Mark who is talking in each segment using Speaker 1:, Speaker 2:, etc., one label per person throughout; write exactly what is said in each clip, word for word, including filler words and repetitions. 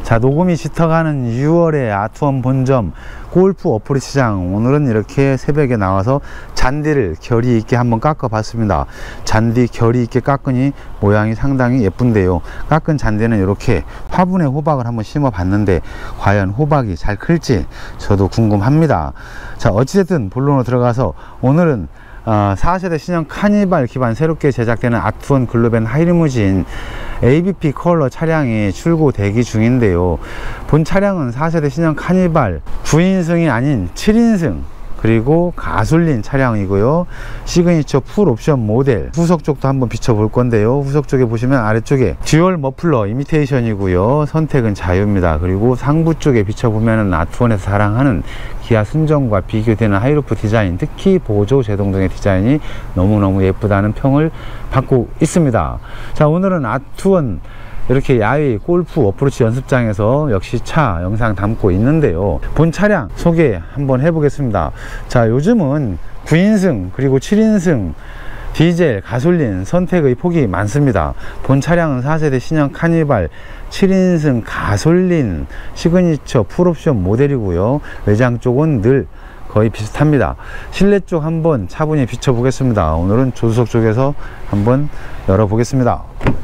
Speaker 1: 자, 녹음이 짙어가는 유월의 아트원 본점 골프 어프로치 시장, 오늘은 이렇게 새벽에 나와서 잔디를 결이 있게 한번 깎아 봤습니다. 잔디 결이 있게 깎으니 모양이 상당히 예쁜데요. 깎은 잔디는 이렇게 화분에 호박을 한번 심어 봤는데 과연 호박이 잘 클지 저도 궁금합니다. 자, 어찌됐든 본론으로 들어가서 오늘은 어, 사 세대 신형 카니발 기반 새롭게 제작되는 아트원 글로벤 하이리무진 에이비피 컬러 차량이 출고 대기 중인데요. 본 차량은 사 세대 신형 카니발 구 인승이 아닌 칠 인승 그리고 가솔린 차량이고요. 시그니처 풀 옵션 모델. 후석 쪽도 한번 비춰볼 건데요. 후석 쪽에 보시면 아래쪽에 듀얼 머플러 이미테이션이고요. 선택은 자유입니다. 그리고 상부 쪽에 비춰보면 아트원에서 자랑하는 기아 순정과 비교되는 하이루프 디자인, 특히 보조 제동 등의 디자인이 너무너무 예쁘다는 평을 받고 있습니다. 자, 오늘은 아트원 이렇게 야외 골프 어프로치 연습장에서 역시 차 영상 담고 있는데요. 본 차량 소개 한번 해보겠습니다. 자, 요즘은 구 인승 그리고 칠 인승 디젤, 가솔린 선택의 폭이 많습니다. 본 차량은 사 세대 신형 카니발 칠 인승 가솔린 시그니처 풀옵션 모델이고요. 외장 쪽은 늘 거의 비슷합니다. 실내 쪽 한번 차분히 비춰보겠습니다. 오늘은 조수석 쪽에서 한번 열어보겠습니다.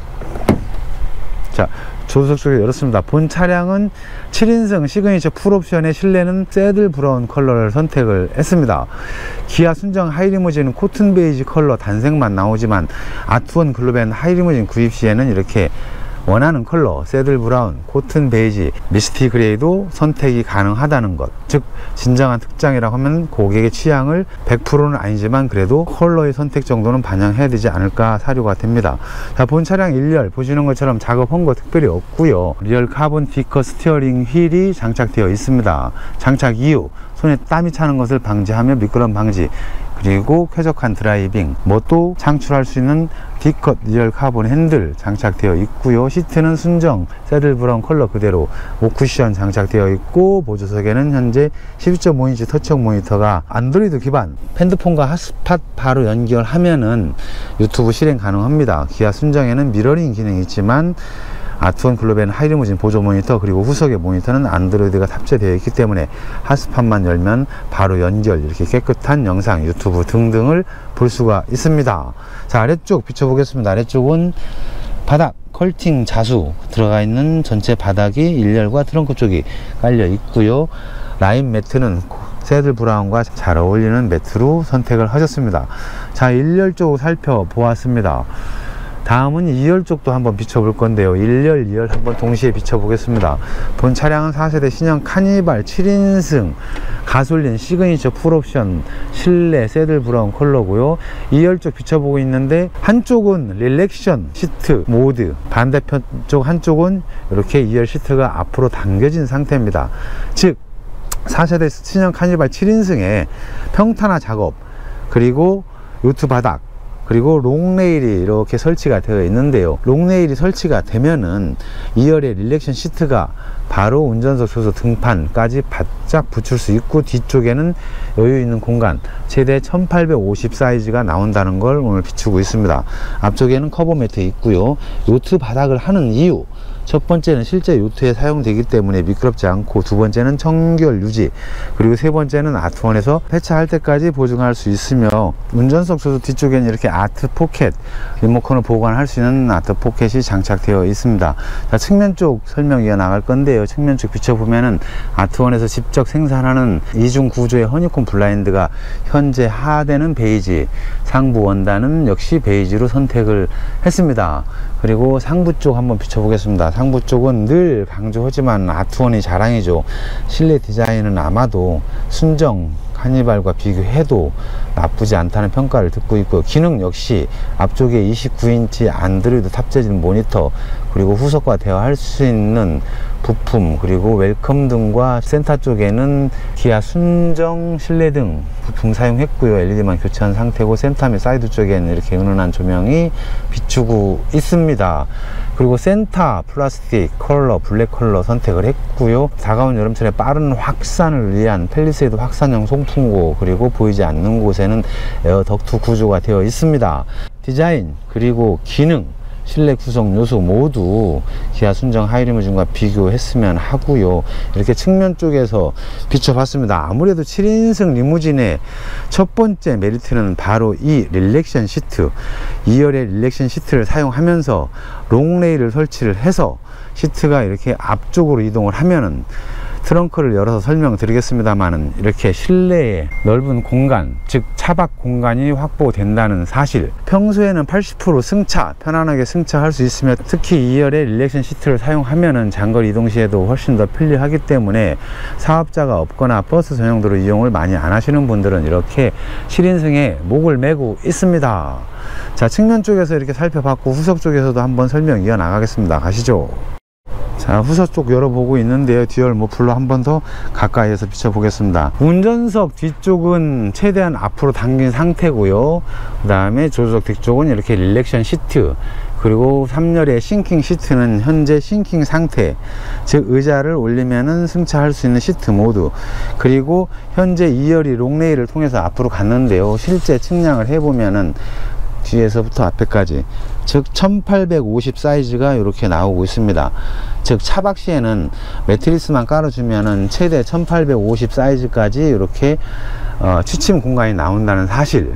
Speaker 1: 자, 조수석 쪽에 열었습니다. 본 차량은 칠 인승 시그니처 풀옵션의 실내는 새들 브라운 컬러를 선택을 했습니다. 기아 순정 하이리무진은 코튼 베이지 컬러 단색만 나오지만 아트원 글로벤 하이리무진 구입 시에는 이렇게 원하는 컬러 새들 브라운, 코튼 베이지, 미스티 그레이도 선택이 가능하다는 것, 즉 진정한 특장이라고 하면 고객의 취향을 백 퍼센트는 아니지만 그래도 컬러의 선택 정도는 반영해야 되지 않을까 사료가 됩니다. 자, 본 차량 일 열 보시는 것처럼 작업한 거 특별히 없고요. 리얼 카본 디커 스티어링 휠이 장착되어 있습니다. 장착 이후 손에 땀이 차는 것을 방지하며 미끄럼 방지, 그리고 쾌적한 드라이빙, 뭐 또 창출할 수 있는 D컷 리얼 카본 핸들 장착되어 있고요. 시트는 순정 새들 브라운 컬러 그대로 오쿠션 장착되어 있고, 보조석에는 현재 십이 점 오 인치 터치형 모니터가 안드로이드 기반 핸드폰과 핫스팟 바로 연결하면은 유튜브 실행 가능합니다. 기아 순정에는 미러링 기능이 있지만 아트원 글로벤 하이리무진 보조 모니터 그리고 후석의 모니터는 안드로이드가 탑재되어 있기 때문에 핫스팟만 열면 바로 연결, 이렇게 깨끗한 영상, 유튜브 등등을 볼 수가 있습니다. 자, 아래쪽 비춰보겠습니다. 아래쪽은 바닥 컬팅 자수 들어가 있는 전체 바닥이 일 열과 트렁크 쪽이 깔려 있고요. 라인 매트는 새들 브라운과 잘 어울리는 매트로 선택을 하셨습니다. 자, 일 열 쪽 살펴보았습니다. 다음은 이 열 쪽도 한번 비춰볼 건데요. 일 열, 이 열 한번 동시에 비춰보겠습니다. 본 차량은 사 세대 신형 카니발 칠 인승 가솔린 시그니처 풀옵션 실내 새들 브라운 컬러고요. 이 열 쪽 비춰보고 있는데 한쪽은 릴렉션 시트 모드, 반대편 쪽 한쪽은 이렇게 이 열 시트가 앞으로 당겨진 상태입니다. 즉 사 세대 신형 카니발 칠 인승에 평탄화 작업, 그리고 요트 바닥, 그리고 롱레일이 이렇게 설치가 되어 있는데요. 롱레일이 설치가 되면은 이 열의 릴렉션 시트가 바로 운전석 조수 등판까지 바짝 붙일 수 있고, 뒤쪽에는 여유 있는 공간 최대 천팔백오십 사이즈가 나온다는 걸 오늘 비추고 있습니다. 앞쪽에는 커버 매트 있고요. 요트 바닥을 하는 이유, 첫 번째는 실제 요트에 사용되기 때문에 미끄럽지 않고, 두 번째는 청결 유지, 그리고 세 번째는 아트원에서 폐차할 때까지 보증할 수 있으며, 운전석 조수 뒤쪽에는 이렇게 아트 포켓, 리모컨을 보관할 수 있는 아트 포켓이 장착되어 있습니다. 자, 측면 쪽 설명 이어나갈 건데요. 측면 쪽 비춰보면은 아트원에서 직접 생산하는 이중 구조의 허니콤 블라인드가 현재 하대는 베이지, 상부 원단은 역시 베이지로 선택을 했습니다. 그리고 상부 쪽 한번 비춰보겠습니다. 상부 쪽은 늘 강조하지만 아트원이 자랑이죠. 실내 디자인은 아마도 순정 카니발과 비교해도 나쁘지 않다는 평가를 듣고 있고요. 기능 역시 앞쪽에 이십구 인치 안드로이드 탑재진 모니터, 그리고 후석과 대화할 수 있는 부품, 그리고 웰컴 등과 센터 쪽에는 기아 순정 실내등 부품 사용했고요. 엘이디만 교체한 상태고, 센터 및 사이드 쪽에는 이렇게 은은한 조명이 비추고 있습니다. 그리고 센터 플라스틱 컬러 블랙 컬러 선택을 했고요. 다가온 여름철에 빠른 확산을 위한 펠리세이드 확산형 송풍구, 그리고 보이지 않는 곳에는 에어 덕트 구조가 되어 있습니다. 디자인 그리고 기능 실내 구성 요소 모두 기아 순정 하이리무진과 비교했으면 하고요. 이렇게 측면 쪽에서 비춰봤습니다. 아무래도 칠 인승 리무진의 첫 번째 메리트는 바로 이 릴렉션 시트, 이 열의 릴렉션 시트를 사용하면서 롱레일을 설치를 해서 시트가 이렇게 앞쪽으로 이동을 하면은, 트렁크를 열어서 설명드리겠습니다만은 이렇게 실내에 넓은 공간, 즉 차박 공간이 확보된다는 사실, 평소에는 팔십 퍼센트 승차, 편안하게 승차할 수 있으며, 특히 이 열의 릴렉션 시트를 사용하면은 장거리 이동 시에도 훨씬 더 편리하기 때문에 사업자가 없거나 버스 전용도로 이용을 많이 안 하시는 분들은 이렇게 칠 인승에 목을 메고 있습니다. 자, 측면 쪽에서 이렇게 살펴봤고 후석 쪽에서도 한번 설명 이어나가겠습니다. 가시죠. 자, 후석 쪽 열어보고 있는데요. 듀얼 머플러 한 번 더 가까이에서 비춰보겠습니다. 운전석 뒤쪽은 최대한 앞으로 당긴 상태고요. 그 다음에 조수석 뒤쪽은 이렇게 릴렉션 시트, 그리고 삼 열의 싱킹 시트는 현재 싱킹 상태, 즉 의자를 올리면은 승차할 수 있는 시트 모드, 그리고 현재 이 열이 롱레일을 통해서 앞으로 갔는데요. 실제 측량을 해보면은 뒤에서부터 앞에까지, 즉 천팔백오십 사이즈가 이렇게 나오고 있습니다. 즉 차박 시에는 매트리스만 깔아주면은 최대 천팔백오십 사이즈까지 이렇게 어, 취침 공간이 나온다는 사실,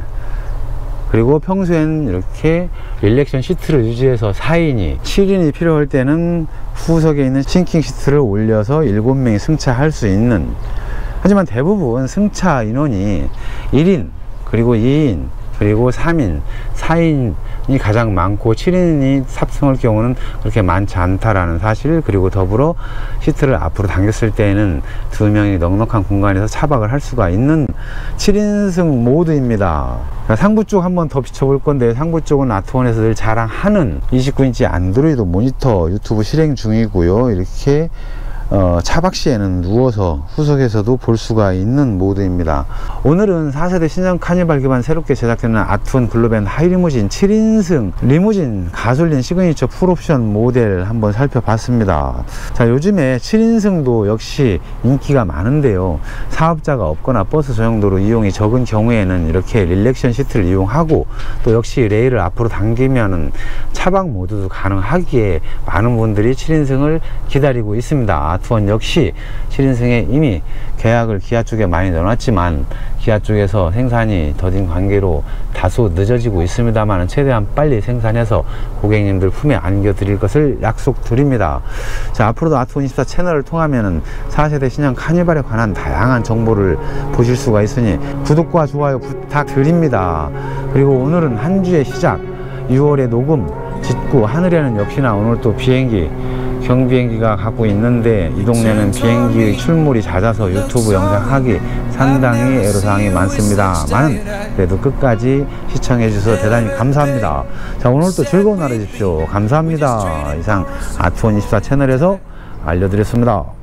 Speaker 1: 그리고 평소엔 이렇게 릴렉션 시트를 유지해서 사 인이, 칠 인이 필요할 때는 후석에 있는 싱킹 시트를 올려서 일곱 명이 승차할 수 있는, 하지만 대부분 승차 인원이 일 인, 그리고 이 인, 그리고 삼 인, 사 인이 가장 많고 칠 인이 탑승할 경우는 그렇게 많지 않다라는 사실, 그리고 더불어 시트를 앞으로 당겼을 때에는 두 명이 넉넉한 공간에서 차박을 할 수가 있는 칠 인승 모드입니다. 상부 쪽 한번 더 비춰볼 건데, 상부 쪽은 아트원에서 늘 자랑하는 이십구 인치 안드로이드 모니터 유튜브 실행 중이고요. 이렇게 어, 차박 시에는 누워서 후석에서도 볼 수가 있는 모드입니다. 오늘은 사 세대 신형 카니발 기반 새롭게 제작되는 아트원 글로벤 하이리무진 칠 인승 리무진 가솔린 시그니처 풀옵션 모델 한번 살펴봤습니다. 자, 요즘에 칠 인승도 역시 인기가 많은데요. 사업자가 없거나 버스 전용도로 이용이 적은 경우에는 이렇게 릴렉션 시트를 이용하고, 또 역시 레일을 앞으로 당기면은 차박 모드도 가능하기에 많은 분들이 칠 인승을 기다리고 있습니다. 아트원 역시 칠 인승에 이미 계약을 기아 쪽에 많이 넣어놨지만 기아 쪽에서 생산이 더딘 관계로 다소 늦어지고 있습니다만 최대한 빨리 생산해서 고객님들 품에 안겨드릴 것을 약속드립니다. 자, 앞으로도 아트원 이십사 채널을 통하면 사 세대 신형 카니발에 관한 다양한 정보를 보실 수가 있으니 구독과 좋아요 부탁드립니다. 그리고 오늘은 한 주의 시작, 유월에 녹음 짓고, 하늘에는 역시나 오늘 또 비행기, 경비행기가 가고 있는데 이 동네는 비행기 출몰이 잦아서 유튜브 영상 하기 상당히 애로사항이 많습니다만 그래도 끝까지 시청해 주셔서 대단히 감사합니다. 자, 오늘도 즐거운 하루 되십시오. 감사합니다. 이상 아트원 이십사 채널에서 알려드렸습니다.